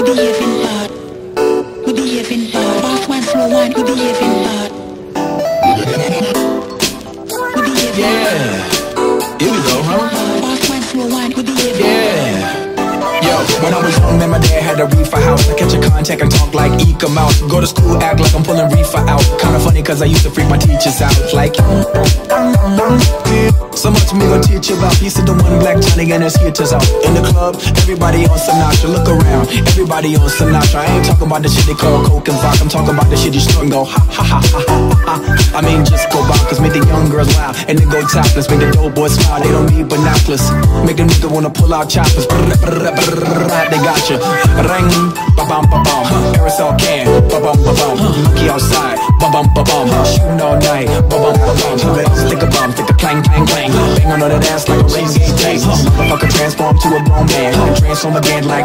we behaving bad. We behaving bad. Fast one, slow one, we behaving bad. We behaving bad. Here we go, huh? Fast one, slow one, we behaving Yeah. Yo, when I was young, man, my dad had a reefer house. I catch a contact and talk like Eka Mouse. Go to school, act like I'm pulling reefer out. Kinda funny cause I used to freak my teachers out. Like so much me gonna teach you about. He said the one black Johnny and his hitters out. In the club, everybody on Sinatra. Look around, everybody on Sinatra. I ain't talking about the shit they call coke and vodka. I'm talking about the shit you snort and go ha ha ha ha ha ha. I mean just go bonkers, make the young girls wild and then go topless. Make the dope boys smile, they don't need binoculars. Make the nigga wanna pull out choppers. They got you. Ring, ba bum ba bum. Aerosol can, ba bum ba bum. Monkey outside, ba bum ba bum. Shooting all night, ba bum ba bum. Stick a bum, stick a clang clang clang. Bang on that ass like a race tank. Motherfucker transform to a grown man and transform again like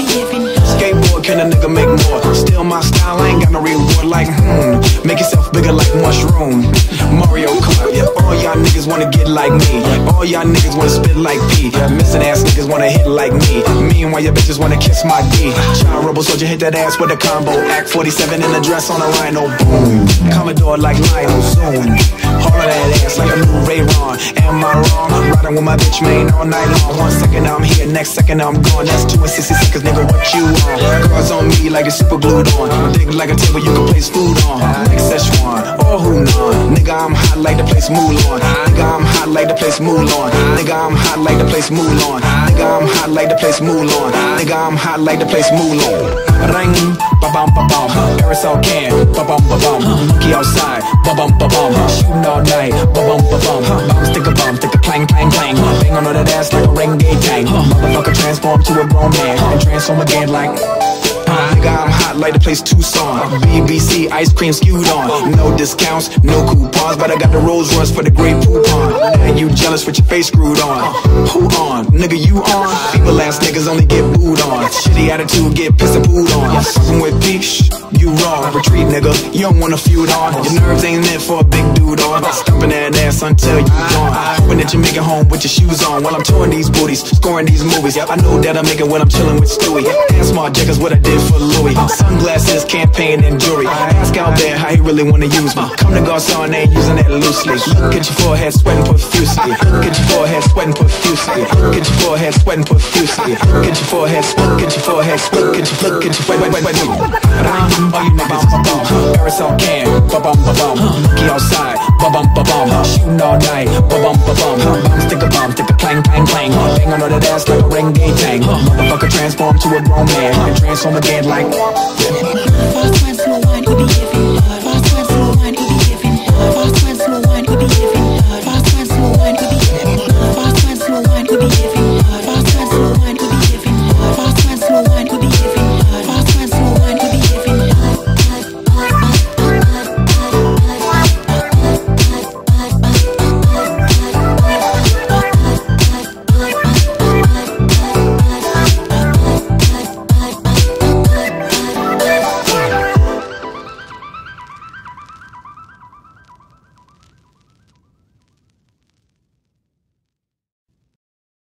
skateboard. Can a nigga make more? Still my style, I ain't got no reward like Make yourself bigger like mushroom. Mario Kart, yeah. All y'all niggas wanna get like me. All y'all niggas wanna spit like P. Missing ass niggas wanna hit like me. Meanwhile your bitches wanna kiss my D. Child Rebel Soldier hit that ass with a combo. Act 47 in a dress on a rhino. Boom. Commodore like Lionel. Zoom. All of that ass like a new Ray-Ron. Am I wrong? I'm riding with my bitch man all night long. 1 second I'm here, next second I'm gone. That's 2 and 60 seconds, nigga, what you on? Girls on me like it's super glued on. Dig like a table you can place food on. Like Szechuan or Hunan. Nigga, I'm hot like the place Mulan. Nigga, I'm hot like the place Mulan. Nigga, I'm hot like the place Mulan. Nigga, I'm hot like the place Mulan. Nigga, I'm hot like the place Mulan. Ring, ba bum ba bum. Aerosol can, ba bum ba bum. Monkey outside, ba bum ba bum. Shooting all night, ba bum ba bum. Bum, stick a clang clang clang. Bang on that ass like a ring gay tang. Motherfucker transform to a grown man and transform again like nigga, I'm hot like the place Tucson. BBC ice cream skewed on. No discounts, no coupons, but I got the Rolls Royce for the great poupon. And you jealous with your face screwed on. Who on? Nigga, you on? People ass niggas only get booed on. Shitty attitude, get pissed and booed on. Fucking with Peach, you wrong. Retreat, nigga, you don't wanna feud on. Your nerves ain't meant for a big dude on. Stumping that ass until you gone. Hoping that you make it home with your shoes on. While I'm touring these booties, scoring these movies. I know that I make it when I'm chilling with Stewie. And smart jackets, what I did for Louis. Sunglasses, campaign, and jewelry. Ask out there how he really wanna use me. Come to Garcon, ain't using that loosely. Look at your forehead, sweating profusely. Look at your forehead, sweating profusely. Look at your forehead, sweating profusely. Look at your forehead, look at your forehead, look at your wait. All you niggas ba bum. Aerosol can, ba bum ba bum. Monkey outside, ba bum ba bum. Shooting all night, ba bum ba bum. Stick a clang clang clang. Bang on that ass like a ring gay tang. Motherfucker transform to a grown man and transform again like fast one, slow one, we behaving